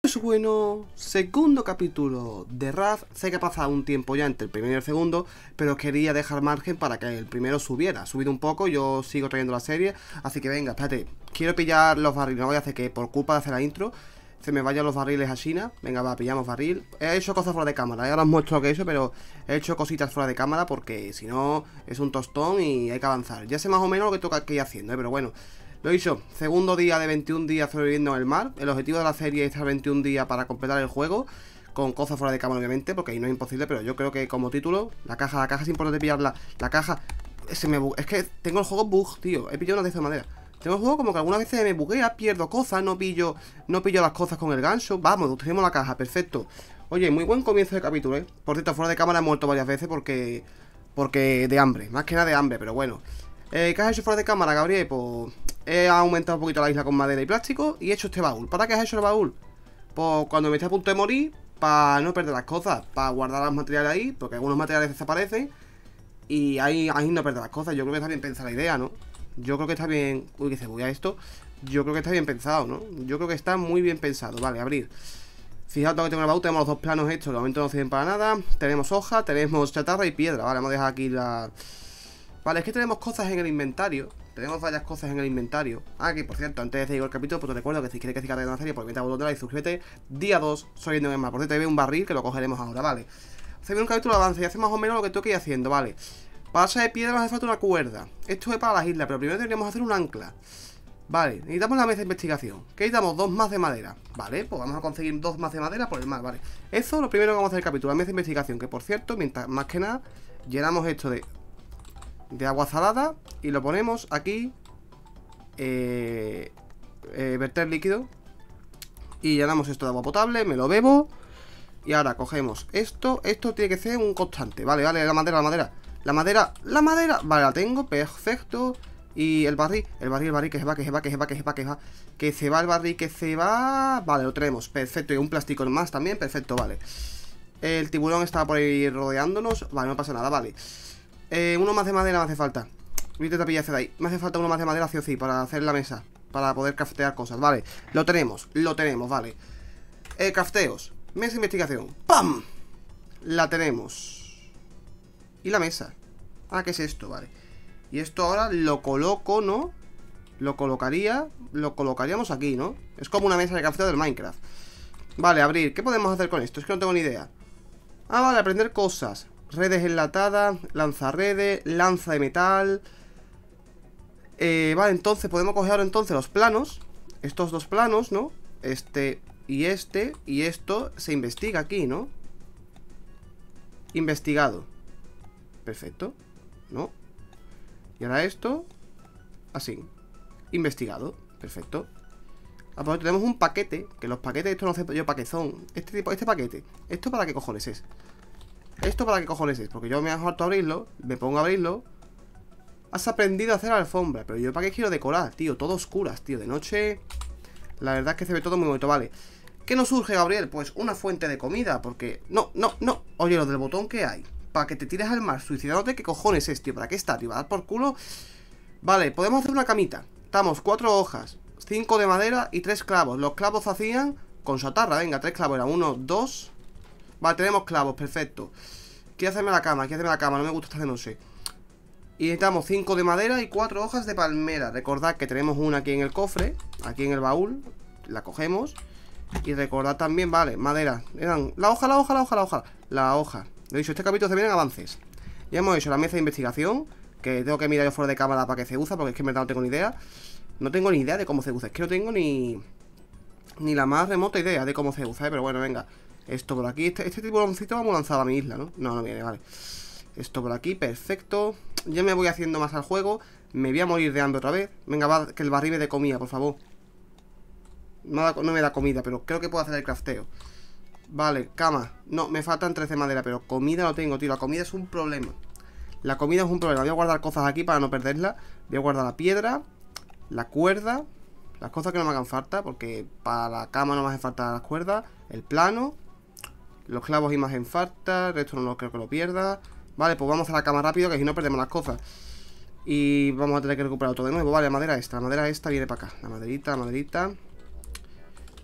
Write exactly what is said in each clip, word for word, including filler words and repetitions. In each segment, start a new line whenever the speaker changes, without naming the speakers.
Pues bueno, segundo capítulo de R A F. Sé que ha pasado un tiempo ya entre el primero y el segundo, pero quería dejar margen para que el primero subiera. Ha subido un poco, yo sigo trayendo la serie. Así que venga, espérate, quiero pillar los barriles. No voy a hacer que por culpa de hacer la intro se me vayan los barriles a China. Venga, va, pillamos barril. He hecho cosas fuera de cámara, ¿eh? Ahora os muestro lo que he hecho, pero he hecho cositas fuera de cámara porque si no es un tostón y hay que avanzar. Ya sé más o menos lo que toca que ir haciendo, ¿eh? Pero bueno, lo he dicho, segundo día de veintiún días sobreviviendo en el mar. El objetivo de la serie es estar veintiún días para completar el juego, con cosas fuera de cámara obviamente, porque ahí no es imposible. Pero yo creo que como título, la caja, la caja es importante pillarla. La caja, se me bu es que tengo el juego bug, tío. He pillado una de esta manera. Tengo el juego como que algunas veces me buguea, pierdo cosas, no pillo No pillo las cosas con el gancho. Vamos, tenemos la caja, perfecto. Oye, muy buen comienzo de capítulo, eh. Por cierto, fuera de cámara he muerto varias veces porque Porque de hambre, más que nada de hambre, pero bueno. eh, ¿Qué has hecho fuera de cámara, Gabriel? Pues he aumentado un poquito la isla con madera y plástico y he hecho este baúl. ¿Para qué has hecho el baúl? Pues cuando me esté a punto de morir, para no perder las cosas, para guardar los materiales ahí, porque algunos materiales desaparecen y ahí, ahí no perder las cosas. Yo creo que está bien pensada la idea, ¿no? Yo creo que está bien... Uy, que se buguea esto. Yo creo que está bien pensado, ¿no? Yo creo que está muy bien pensado. Vale, abrir. Fijaos lo que tengo en el baúl. Tenemos los dos planos estos, que de momento no sirven para nada. Tenemos hoja, tenemos chatarra y piedra. Vale, vamos a dejar aquí la... Vale, es que tenemos cosas en el inventario. Tenemos varias cosas en el inventario. Ah, que por cierto, antes de seguir el capítulo, pues te recuerdo que si quieres que siga la serie, pues mete el botón de like y suscríbete. Día dos, soy viendo en mar. Por cierto, ahí ve un barril que lo cogeremos ahora, vale. Se ve un capítulo de avance y hace más o menos lo que tengo que ir haciendo, vale. Para esa de piedra nos hace falta una cuerda. Esto es para las islas, pero primero tendríamos que hacer un ancla. Vale, necesitamos la mesa de investigación. ¿Qué necesitamos? Dos más de madera. Vale, pues vamos a conseguir dos más de madera por el mar, vale. Eso es lo primero que vamos a hacer el capítulo, la mesa de investigación. Que por cierto, mientras más que nada, llenamos esto de De agua salada y lo ponemos aquí. Eh, eh, verter líquido. Y llenamos esto de agua potable, me lo bebo. Y ahora cogemos esto. Esto tiene que ser un constante. Vale, vale, la madera, la madera. La madera, la madera. Vale, la tengo, perfecto. Y el barril, el barril, el barril, que se va, que se va, que se va, que se va, que se va. Que se va el barril, que se va. Vale, lo tenemos, perfecto. Y un plástico más también, perfecto, vale. El tiburón estaba por ahí rodeándonos. Vale, no pasa nada, vale. Eh, uno más de madera me hace falta. Viste tapillaje de ahí. Me hace falta uno más de madera, sí o sí, para hacer la mesa. Para poder craftear cosas, vale. Lo tenemos, lo tenemos, vale. Eh, crafteos. Mesa de investigación. ¡Pam! La tenemos. Y la mesa. Ah, ¿qué es esto? Vale. Y esto ahora lo coloco, ¿no? Lo colocaría. Lo colocaríamos aquí, ¿no? Es como una mesa de crafteo del Minecraft. Vale, abrir. ¿Qué podemos hacer con esto? Es que no tengo ni idea. Ah, vale, aprender cosas. Redes enlatadas, lanzarredes, lanza de metal. eh, Vale, entonces podemos coger ahora entonces los planos. Estos dos planos, ¿no? Este y este. Y esto se investiga aquí, ¿no? Investigado. Perfecto, ¿no? Y ahora esto. Así. Investigado, perfecto. Ah, pues tenemos un paquete. Que los paquetes, esto no sé yo para qué son. Este tipo, este paquete, ¿esto para qué cojones es? ¿Esto para qué cojones es? Porque yo me hago harto abrirlo. Me pongo a abrirlo. Has aprendido a hacer alfombra. Pero yo para qué quiero decorar, tío. Todo oscuras, tío. De noche. La verdad es que se ve todo muy bonito, vale. ¿Qué nos surge, Gabriel? Pues una fuente de comida. Porque... No, no, no. Oye, lo del botón que hay para que te tires al mar suicidándote, ¿qué cojones es, tío? ¿Para qué está, tío? ¿Va a dar por culo? Vale, podemos hacer una camita. Estamos cuatro hojas, cinco de madera y tres clavos. Los clavos hacían con chatarra. Venga, tres clavos. Era uno, dos. Vale, tenemos clavos, perfecto. Quiero hacerme la cama, quiero hacerme la cama. No me gusta estar de noche. Y necesitamos cinco de madera y cuatro hojas de palmera. Recordad que tenemos una aquí en el cofre, aquí en el baúl. La cogemos. Y recordad también, vale, madera. Eran la hoja, la hoja, la hoja, la hoja. La hoja. Lo he dicho, este capítulo se vienen avances. Ya hemos hecho la mesa de investigación, que tengo que mirar yo fuera de cámara para que se usa, porque es que en verdad no tengo ni idea. No tengo ni idea de cómo se usa. Es que no tengo ni Ni la más remota idea de cómo se usa, ¿eh? Pero bueno, venga. Esto por aquí, este, este tiburoncito vamos a lanzar a mi isla, ¿no? No, no viene, vale. Esto por aquí, perfecto. Ya me voy haciendo más al juego. Me voy a morir de hambre otra vez. Venga, va, que el barril me dé comida, por favor. No, da, no me da comida, pero creo que puedo hacer el crafteo. Vale, cama. No, me faltan trece madera, pero comida no tengo, tío. La comida es un problema. La comida es un problema. Voy a guardar cosas aquí para no perderla. Voy a guardar la piedra, la cuerda, las cosas que no me hagan falta, porque para la cama no me hace falta las cuerdas. El plano, los clavos y me hacen falta. El resto no lo creo que lo pierda. Vale, pues vamos a la cama rápido, que si no perdemos las cosas. Y vamos a tener que recuperar todo de nuevo. Vale, la madera esta, la madera esta viene para acá. La maderita, la maderita.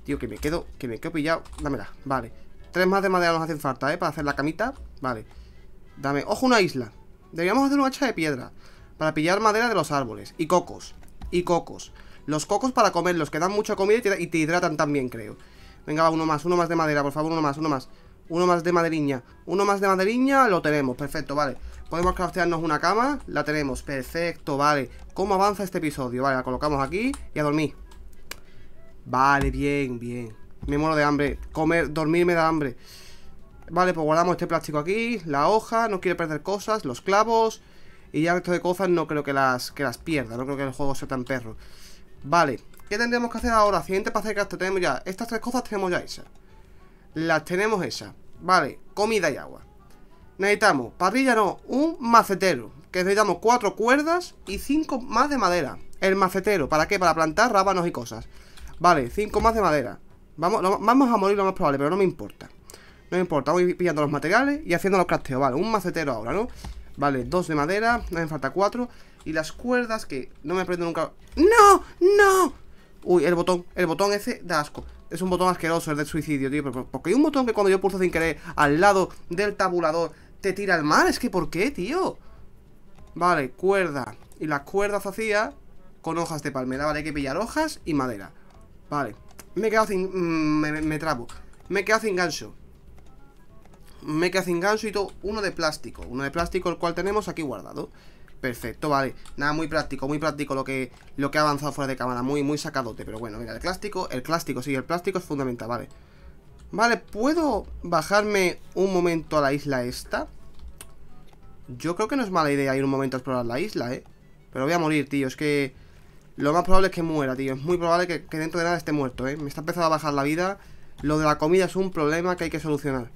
Tío, que me quedo, que me quedo pillado. Dámela, vale. Tres más de madera nos hacen falta, ¿eh? Para hacer la camita. Vale. Dame, ojo, una isla. Deberíamos hacer una hacha de piedra para pillar madera de los árboles. Y cocos, y cocos. Los cocos para comerlos, que dan mucha comida y te, y te hidratan también, creo. Venga, va, uno más, uno más de madera, por favor, uno más, uno más. Uno más de maderiña. Uno más de maderiña, lo tenemos, perfecto, vale. Podemos craftearnos una cama, la tenemos, perfecto, vale. ¿Cómo avanza este episodio? Vale, la colocamos aquí y a dormir. Vale, bien, bien. Me muero de hambre, comer, dormir me da hambre. Vale, pues guardamos este plástico aquí. La hoja, no quiere perder cosas, los clavos. Y ya el resto de cosas no creo que las, que las pierda. No creo que el juego sea tan perro. Vale, ¿qué tendríamos que hacer ahora? Siguiente para hacer gasto, tenemos ya, estas tres cosas tenemos ya hechas. Las tenemos hechas. Vale, comida y agua. Necesitamos, parrilla no, un macetero. Que necesitamos cuatro cuerdas y cinco más de madera. El macetero, ¿para qué? Para plantar rábanos y cosas. Vale, cinco más de madera. Vamos, lo, vamos a morir lo más probable, pero no me importa. No me importa, voy pillando los materiales y haciendo los crafteos. Vale, un macetero ahora, ¿no? Vale, dos de madera, me hacen falta cuatro. Y las cuerdas que no me prendo nunca. ¡No! ¡No! Uy, el botón, el botón ese da asco. Es un botón asqueroso, el de suicidio, tío. Porque hay un botón que cuando yo pulso sin querer al lado del tabulador te tira al mar. Es que, ¿por qué, tío? Vale, cuerda. Y las cuerdas hacía con hojas de palmera. Vale, hay que pillar hojas y madera. Vale, me he quedado sin... Mmm, me, me, me trabo. Me he quedado sin gancho. Me he quedado sin gancho y todo. Uno de plástico. Uno de plástico, el cual tenemos aquí guardado. Perfecto, vale. Nada, muy práctico, muy práctico lo que, lo que ha avanzado fuera de cámara. Muy, muy sacadote. Pero bueno, mira, el plástico, el plástico, sí, el plástico es fundamental, vale. Vale, ¿puedo bajarme un momento a la isla esta? Yo creo que no es mala idea ir un momento a explorar la isla, eh. Pero voy a morir, tío, es que... Lo más probable es que muera, tío. Es muy probable que, que dentro de nada esté muerto, eh. Me está empezando a bajar la vida. Lo de la comida es un problema que hay que solucionar.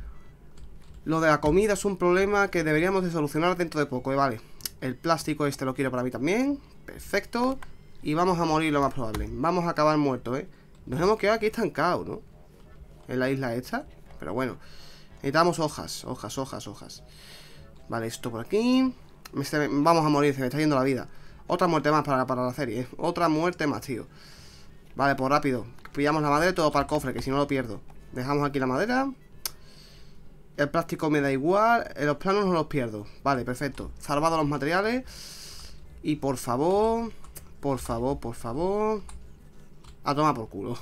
Lo de la comida es un problema que deberíamos de solucionar dentro de poco, eh, vale. El plástico este lo quiero para mí también. Perfecto. Y vamos a morir lo más probable. Vamos a acabar muertos, eh. Nos hemos quedado aquí estancados, ¿no? En la isla esta. Pero bueno. Necesitamos hojas, hojas, hojas, hojas. Vale, esto por aquí. Me está, vamos a morir, se me está yendo la vida. Otra muerte más para, para la serie, ¿eh? Otra muerte más, tío. Vale, pues rápido. Pillamos la madera y todo para el cofre, que si no lo pierdo. Dejamos aquí la madera. El plástico me da igual. Los planos no los pierdo. Vale, perfecto. Salvado los materiales. Y por favor, por favor, por favor. A tomar por culo.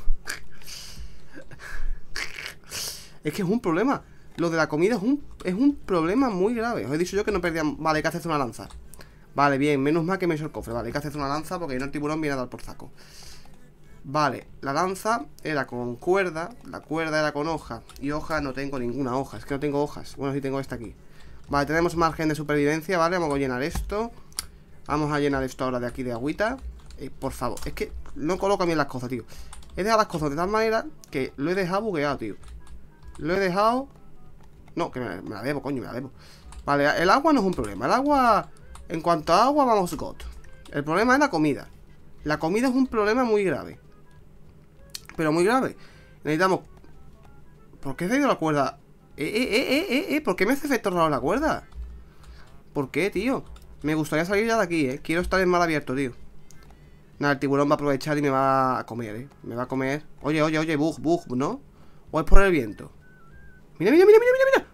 Es que es un problema. Lo de la comida es un, es un problema muy grave. Os he dicho yo que no perdían. Vale, hay que hacerse una lanza. Vale, bien, menos mal que me hizo el cofre. Vale, hay que hacerse una lanza porque no el tiburón viene a dar por saco. Vale, la lanza era con cuerda. La cuerda era con hoja. Y hoja no tengo ninguna hoja, es que no tengo hojas. Bueno, sí tengo esta aquí. Vale, tenemos margen de supervivencia, vale, vamos a llenar esto. Vamos a llenar esto ahora de aquí de agüita. eh, Por favor, es que no coloco bien las cosas, tío. He dejado las cosas de tal manera que lo he dejado bugueado, tío. Lo he dejado... No, que me, me la debo, coño, me la debo. Vale, el agua no es un problema. El agua... En cuanto a agua, vamos God. El problema es la comida. La comida es un problema muy grave. Pero muy grave. Necesitamos... ¿Por qué se ha ido la cuerda? Eh, eh, eh, eh, eh, eh. ¿Por qué me hace efecto raro la cuerda? ¿Por qué, tío? Me gustaría salir ya de aquí, eh. Quiero estar en mar abierto, tío. Nada, el tiburón va a aprovechar y me va a comer, eh. Me va a comer. Oye, oye, oye, bug, bug, ¿no? ¿O es por el viento? Mira, mira, mira, mira, mira, mira.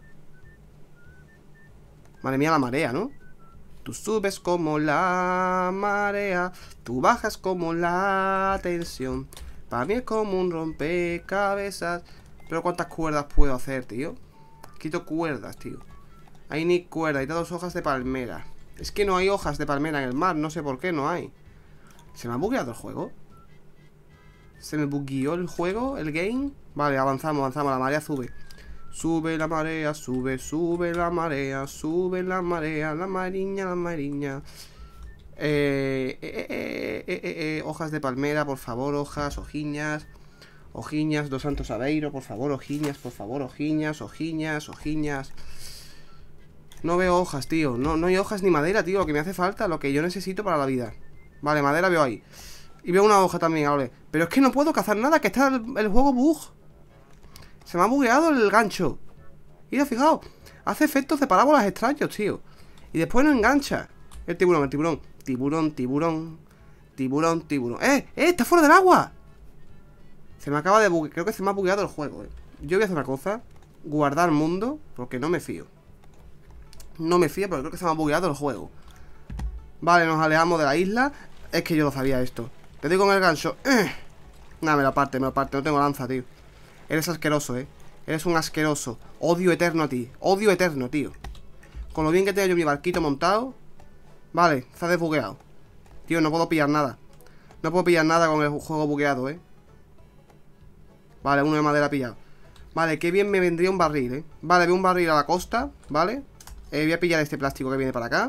Madre mía, la marea, ¿no? Tú subes como la marea, tú bajas como la tensión. Para mí es como un rompecabezas. Pero ¿cuántas cuerdas puedo hacer, tío? Quito cuerdas, tío. Hay ni cuerda, hay dos hojas de palmera. Es que no hay hojas de palmera en el mar, no sé por qué no hay. ¿Se me ha bugueado el juego? ¿Se me bugueó el juego, el game? Vale, avanzamos, avanzamos, la marea sube. Sube la marea, sube, sube la marea, sube la marea, la mariña, la mariña. Eh, eh, eh, eh, eh, eh, hojas de palmera, por favor, hojas, hojiñas. Hojiñas, dos santos aveiro, por favor, hojiñas, por favor, hojiñas, hojiñas, hojiñas. No veo hojas, tío, no, no hay hojas ni madera, tío, lo que me hace falta, lo que yo necesito para la vida. Vale, madera veo ahí. Y veo una hoja también, ahora. Pero es que no puedo cazar nada, que está el, el juego bug. Se me ha bugueado el gancho. Mira, fijaos, hace efectos de parábolas extraños, tío. Y después no engancha. El tiburón, el tiburón. Tiburón, tiburón. Tiburón, tiburón. ¡Eh! ¡Eh! ¡Está fuera del agua! Se me acaba de buguear. Creo que se me ha bugueado el juego, eh. Yo voy a hacer una cosa. Guardar mundo, porque no me fío. No me fío, porque creo que se me ha bugueado el juego. Vale, nos alejamos de la isla. Es que yo lo sabía esto. Te digo con el gancho. eh. Nada, me la parte, me la parte. No tengo lanza, tío. Eres asqueroso, eh. Eres un asqueroso. Odio eterno a ti. Odio eterno, tío. Con lo bien que tengo yo mi barquito montado. Vale, está desbugueado. Tío, no puedo pillar nada. No puedo pillar nada con el juego bugueado, eh. Vale, uno de madera pillado. Vale, qué bien me vendría un barril, eh. Vale, veo un barril a la costa, ¿vale? Eh, voy a pillar este plástico que viene para acá.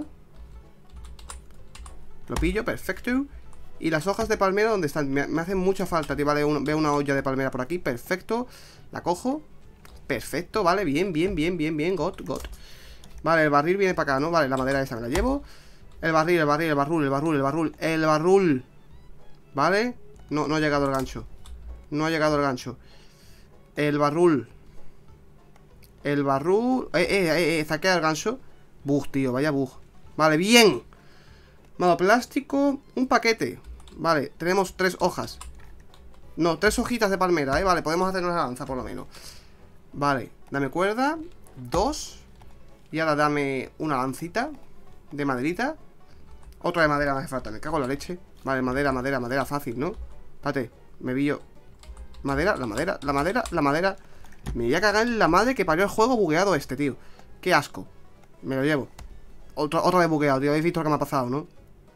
Lo pillo, perfecto. Y las hojas de palmera, ¿dónde están? Me, me hacen mucha falta, tío. Vale, un, veo una olla de palmera por aquí, perfecto. La cojo. Perfecto, vale, bien, bien, bien, bien, bien, got, got. Vale, el barril viene para acá, ¿no? Vale, la madera esa me la llevo. El barril, el barril, el barrul, el barrul, el barrul, el barrul. Vale. No, no ha llegado el gancho. No ha llegado el gancho. El barrul. El barrul. Eh, eh, eh, eh, saquea el gancho. Bug, tío, vaya bug. Vale, bien. Vale, plástico. Un paquete. Vale, tenemos tres hojas. No, tres hojitas de palmera, eh. Vale, podemos hacer una lanza por lo menos. Vale, dame cuerda. Dos. Y ahora dame una lancita de maderita. Otra de madera me hace falta, me cago en la leche. Vale, madera, madera, madera, fácil, ¿no? Espérate, me pillo. Madera, la madera, la madera, la madera. Me voy a cagar en la madre que parió el juego bugueado este, tío. Qué asco. Me lo llevo. Otra, otra vez bugueado, tío. Habéis visto lo que me ha pasado, ¿no?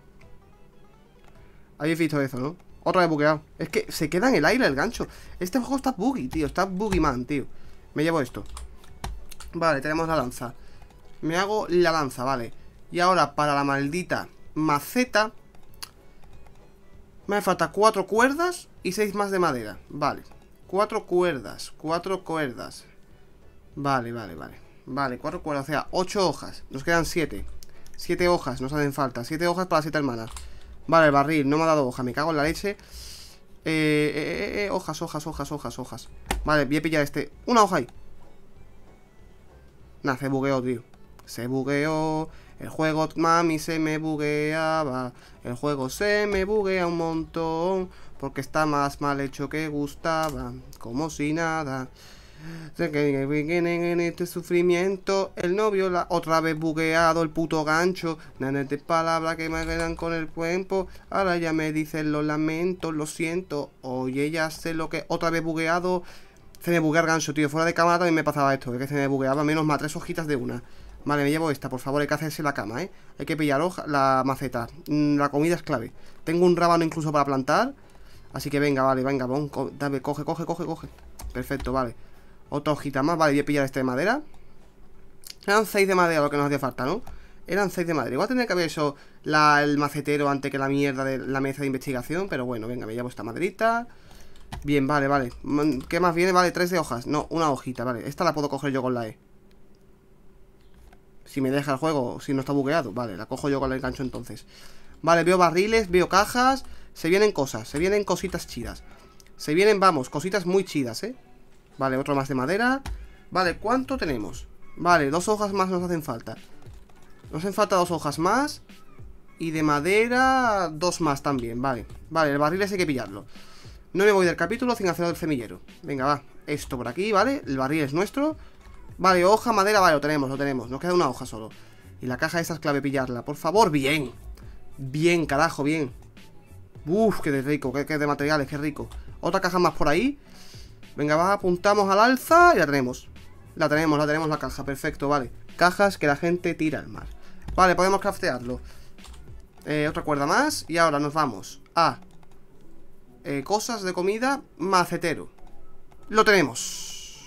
Habéis visto eso, ¿no? Otra vez bugueado. Es que se queda en el aire el gancho. Este juego está buggy, tío. Está buggy man, tío. Me llevo esto. Vale, tenemos la lanza. Me hago la lanza, vale. Y ahora para la maldita maceta me hace falta cuatro cuerdas y seis más de madera. Vale, cuatro cuerdas. Cuatro cuerdas. Vale, vale, vale. Vale, cuatro cuerdas, o sea, ocho hojas. Nos quedan siete. Siete hojas, nos hacen falta. Siete hojas para las siete hermanas. Vale, el barril, no me ha dado hoja. Me cago en la leche. Eh, eh, eh, eh, hojas, hojas, hojas, hojas, hojas. Vale, voy a pillar este. Una hoja ahí. Nah, se bugueó, tío. Se bugueó. El juego, mami, se me bugueaba. El juego se me buguea un montón. Porque está más mal hecho que gustaba. Como si nada. En este sufrimiento. El novio, la otra vez bugueado. El puto gancho. Nada de palabras que me quedan con el tiempo. Ahora ya me dicen los lamentos. Lo siento. Oye, ya sé lo que. Otra vez bugueado. Se me buguea el gancho, tío. Fuera de cámara también me pasaba esto. Que se me bugueaba. Menos más, tres hojitas de una. Vale, me llevo esta, por favor, hay que hacerse la cama, ¿eh? Hay que pillar hoja, la maceta. La comida es clave. Tengo un rábano incluso para plantar. Así que venga, vale, venga, bon, co dame, coge, coge, coge, coge. Perfecto, vale. Otra hojita más, vale, voy a pillar este de madera. Eran seis de madera lo que nos hacía falta, ¿no? Eran seis de madera. Igual tendría que haber hecho la, el macetero antes que la mierda de la mesa de investigación. Pero bueno, venga, me llevo esta maderita. Bien, vale, vale. ¿Qué más viene? Vale, tres de hojas. No, una hojita, vale. Esta la puedo coger yo con la E. Si me deja el juego, si no está bugueado. Vale, la cojo yo con el gancho entonces. Vale, veo barriles, veo cajas. Se vienen cosas, se vienen cositas chidas. Se vienen, vamos, cositas muy chidas, ¿eh? Vale, otro más de madera. Vale, ¿cuánto tenemos? Vale, dos hojas más nos hacen falta. Nos hacen falta dos hojas más. Y de madera, dos más también, vale. Vale, el barril ese hay que pillarlo. No me voy del capítulo sin hacer el semillero. Venga, va, esto por aquí, ¿vale? El barril es nuestro. Vale, hoja, madera, vale, lo tenemos, lo tenemos. Nos queda una hoja solo. Y la caja esa es clave pillarla, por favor, bien. Bien, carajo, bien. Uf, qué de rico, qué, qué de materiales, qué rico. Otra caja más por ahí. Venga, va, apuntamos al alza y la tenemos. La tenemos, la tenemos la caja, perfecto, vale. Cajas que la gente tira al mar. Vale, podemos craftearlo. eh, Otra cuerda más. Y ahora nos vamos a eh, cosas de comida, macetero. Lo tenemos.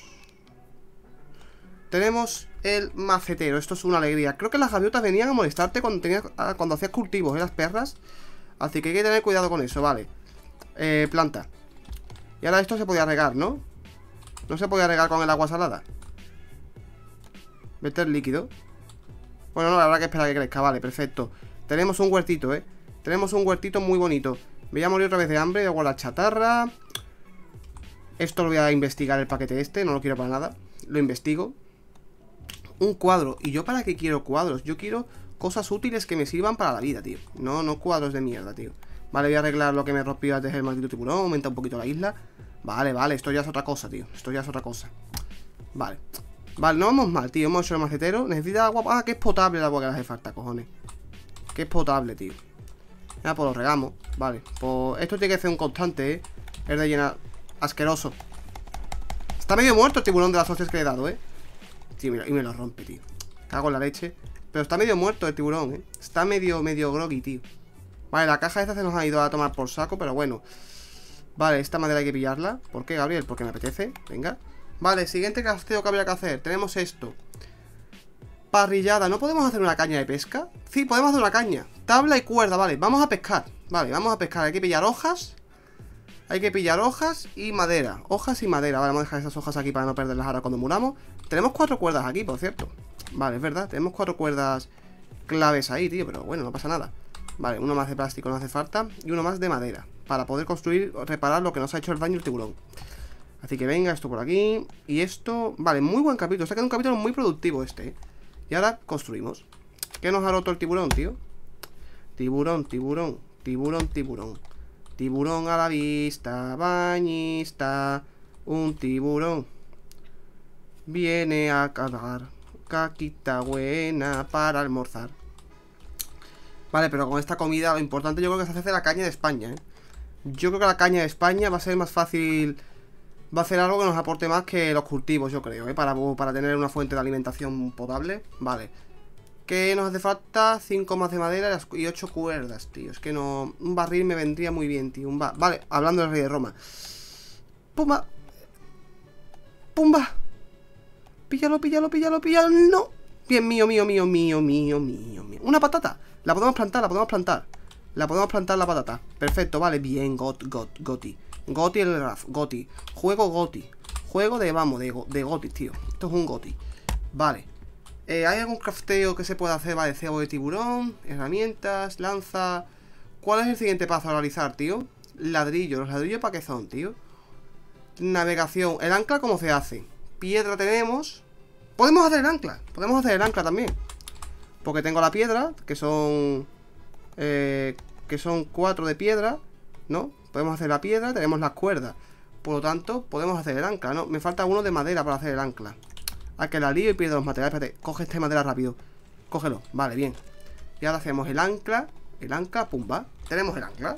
Tenemos el macetero, esto es una alegría. Creo que las gaviotas venían a molestarte cuando, tenías, cuando hacías cultivos, ¿eh? Las perras. Así que hay que tener cuidado con eso, vale. eh, Planta. Y ahora esto se podía regar, ¿no? No se podía regar con el agua salada. Meter líquido. Bueno, no, habrá que esperar a que crezca, vale, perfecto. Tenemos un huertito, ¿eh? Tenemos un huertito muy bonito. Me voy a morir otra vez de hambre, hago la chatarra. Esto lo voy a investigar, el paquete este, no lo quiero para nada. Lo investigo. Un cuadro. ¿Y yo para qué quiero cuadros? Yo quiero cosas útiles que me sirvan para la vida, tío. No, no cuadros de mierda, tío. Vale, voy a arreglar lo que me rompió antes el maldito tiburón. Aumenta un poquito la isla. Vale, vale, esto ya es otra cosa, tío. Esto ya es otra cosa. Vale. Vale, no vamos mal, tío. Hemos hecho el macetero. Necesita agua. Ah, que es potable el agua que le hace falta, cojones. Que es potable, tío. Ya, pues lo regamos. Vale, pues esto tiene que ser un constante, ¿eh? Es de llenar. Asqueroso. Está medio muerto el tiburón de las hostias que le he dado, ¿eh? Tío, mira, y me lo rompe, tío. Cago en la leche. Pero está medio muerto el tiburón, ¿eh? Está medio, medio groggy, tío. Vale, la caja esta se nos ha ido a tomar por saco, pero bueno. Vale, esta madera hay que pillarla. ¿Por qué, Gabriel? Porque me apetece. Venga. Vale, siguiente casteo que habría que hacer. Tenemos esto. Parrillada. ¿No podemos hacer una caña de pesca? Sí, podemos hacer una caña. Tabla y cuerda, vale. Vamos a pescar. Vale, vamos a pescar. Hay que pillar hojas. Hay que pillar hojas y madera. Hojas y madera. Vale, vamos a dejar esas hojas aquí para no perderlas ahora cuando muramos. Tenemos cuatro cuerdas aquí, por cierto. Vale, es verdad. Tenemos cuatro cuerdas claves ahí, tío. Pero bueno, no pasa nada. Vale, uno más de plástico no hace falta. Y uno más de madera. Para poder construir o reparar lo que nos ha hecho el daño el tiburón. Así que venga, esto por aquí. Y esto... Vale, muy buen capítulo. Se ha quedado un capítulo muy productivo este, ¿eh? Y ahora construimos. ¿Qué nos ha roto el tiburón, tío? Tiburón, tiburón, tiburón, tiburón. Tiburón a la vista, bañista. Un tiburón viene a cagar caquita buena para almorzar. Vale, pero con esta comida lo importante yo creo que se hace la caña de España, ¿eh? Yo creo que la caña de España va a ser más fácil. Va a ser algo que nos aporte más que los cultivos, yo creo, ¿eh? Para, para tener una fuente de alimentación potable. Vale. ¿Qué nos hace falta? cinco más de madera y ocho cuerdas, tío. Es que no... Un barril me vendría muy bien, tío. Un ba... Vale, hablando del rey de Roma. ¡Pumba! ¡Pumba! Píllalo, píllalo, píllalo, píllalo. ¡No! Bien, mío, mío, mío, mío, mío, mío, mío. Una patata. La podemos plantar, la podemos plantar. La podemos plantar la patata. Perfecto, vale. Bien, got, got, goti. Goti el Raf, Goti. Juego Goti. Juego de, vamos, de, de Goti, tío. Esto es un Goti. Vale. Eh, ¿Hay algún crafteo que se pueda hacer? Vale, cebo de tiburón, herramientas, lanza. ¿Cuál es el siguiente paso a realizar, tío? Ladrillo. ¿Los ladrillos para qué son, tío? Navegación. ¿El ancla cómo se hace? Piedra tenemos. Podemos hacer el ancla. Podemos hacer el ancla también. Porque tengo la piedra, que son... Eh, que son cuatro de piedra, ¿no? Podemos hacer la piedra, tenemos las cuerdas. Por lo tanto, podemos hacer el ancla, ¿no? Me falta uno de madera para hacer el ancla. A que la lío y pierdo los materiales. Espérate, coge este madera rápido. Cógelo, vale, bien. Y ahora hacemos el ancla. El ancla, pum, va. Tenemos el ancla.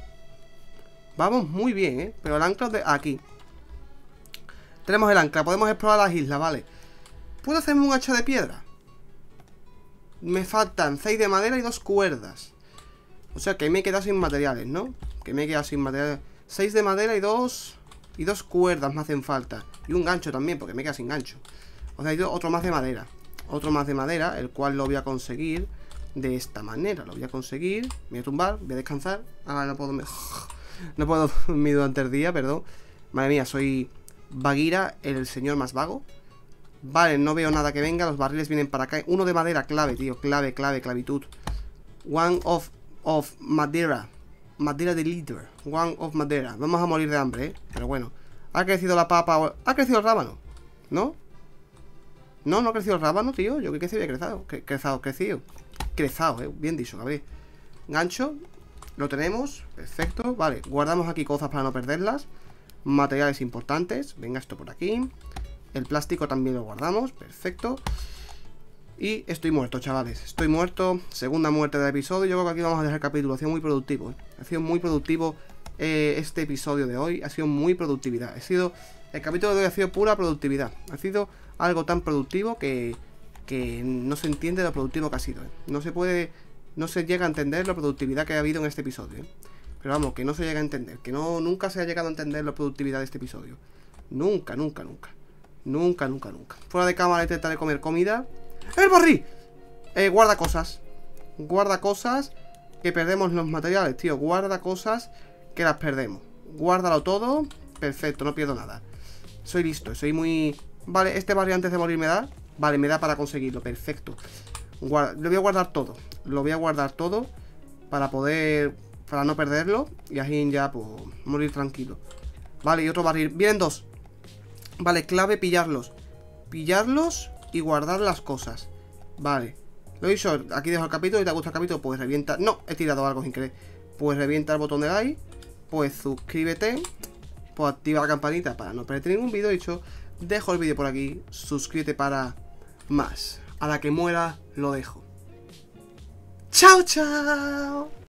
Vamos muy bien, ¿eh? Pero el ancla es de aquí. Tenemos el ancla, podemos explorar las islas, vale. ¿Puedo hacerme un hacha de piedra? Me faltan seis de madera y dos cuerdas. O sea que me he quedado sin materiales, ¿no? Que me he quedado sin materiales. seis de madera y dos... Y dos cuerdas me hacen falta. Y un gancho también, porque me he quedado sin gancho. O sea, hay otro más de madera. Otro más de madera, el cual lo voy a conseguir de esta manera. Lo voy a conseguir. Me voy a tumbar, voy a descansar. Ah, no puedo... No puedo dormir durante el día, perdón. Madre mía, soy Bagheera, el señor más vago. Vale, no veo nada que venga. Los barriles vienen para acá. Uno de madera, clave, tío. Clave, clave, clavitud. One of, of madera. Madera de líder. One of madera. Vamos a morir de hambre, ¿eh? Pero bueno. Ha crecido la papa. Ha crecido el rábano. ¿No? No, no ha crecido el rábano, tío. Yo creo que se había crecido. Cre crezado, crecido. Crezado, eh. Bien dicho, Gabriel. Gancho. Lo tenemos. Perfecto. Vale. Guardamos aquí cosas para no perderlas. Materiales importantes. Venga, esto por aquí. El plástico también lo guardamos. Perfecto. Y estoy muerto, chavales. Estoy muerto. Segunda muerte del episodio. Yo creo que aquí vamos a dejar el capítulo. Ha sido muy productivo, ¿eh? Ha sido muy productivo eh, este episodio de hoy. Ha sido muy productividad. Ha sido... El capítulo de hoy ha sido pura productividad. Ha sido algo tan productivo que... Que no se entiende lo productivo que ha sido, ¿eh? No se puede... No se llega a entender la productividad que ha habido en este episodio, ¿eh? Pero vamos, que no se llega a entender. Que no nunca se ha llegado a entender la productividad de este episodio. Nunca, nunca, nunca. Nunca, nunca, nunca. Fuera de cámara intentaré comer comida. ¡El barril! Eh, guarda cosas. Guarda cosas que perdemos los materiales, tío. Guarda cosas que las perdemos. Guárdalo todo. Perfecto, no pierdo nada. Soy listo, soy muy... Vale, este barril antes de morir me da. Vale, me da para conseguirlo, perfecto. Guarda... Lo voy a guardar todo. Lo voy a guardar todo para poder... Para no perderlo. Y así ya, pues, morir tranquilo. Vale, y otro barril. Vienen dos. Vale, clave pillarlos. Pillarlos y guardar las cosas. Vale. Lo he dicho, aquí dejo el capítulo. Si te gusta el capítulo, pues revienta. No, he tirado algo sin querer. Pues revienta el botón de like. Pues suscríbete. pues activa la campanita para no perderte ningún vídeo. Dicho, dejo el vídeo por aquí, suscríbete para más. A la que muera, lo dejo. ¡Chao, chao!